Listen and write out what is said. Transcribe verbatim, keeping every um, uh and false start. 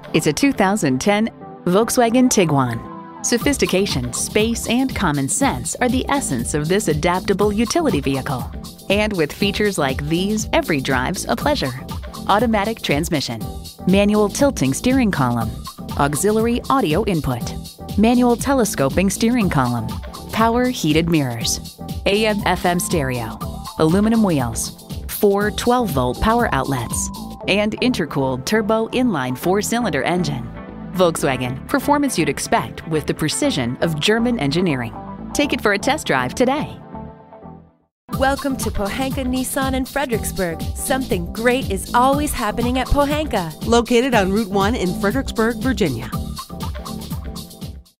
It's a two thousand ten Volkswagen Tiguan. Sophistication, space, and common sense are the essence of this adaptable utility vehicle. And with features like these, every drive's a pleasure. Automatic transmission, manual tilting steering column, auxiliary audio input, manual telescoping steering column, power heated mirrors, A M F M stereo, aluminum wheels, four twelve volt power outlets, and intercooled turbo inline four-cylinder engine. Volkswagen, performance you'd expect with the precision of German engineering. Take it for a test drive today. Welcome to Pohanka Nissan in Fredericksburg. Something great is always happening at Pohanka. Located on Route one in Fredericksburg, Virginia.